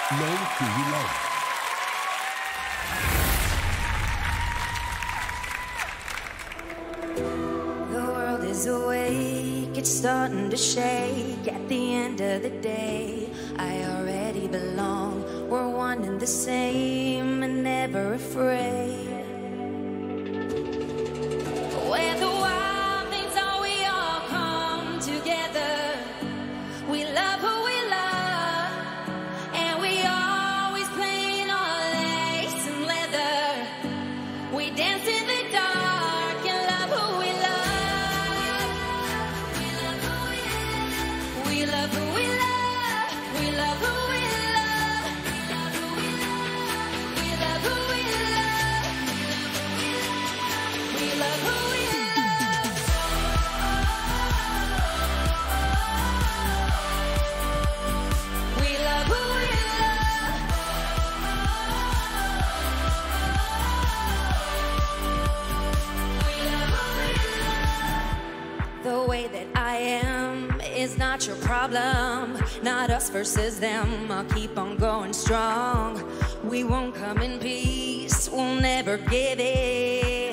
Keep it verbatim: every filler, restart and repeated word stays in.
Learn who you love. The world is awake, it's starting to shake. At the end of the day, I already belong. We're one and the same and never afraid. Where the wild things are, we all come together. We love who we love, and we always play in our lace and leather. We dance in the dark and love who we love. We love who we love. We love who we love. We love who we love. We love who we love. We love who we love. We love who we love. We love who we love. The way that I am is not your problem. Not us versus them. I'll keep on going strong. We won't come in peace. We'll never give it.